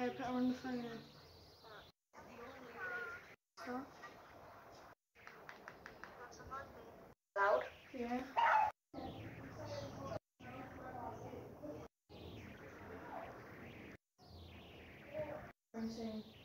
Okay, put her on the phone then. Stop. Loud? Yeah. I'm saying.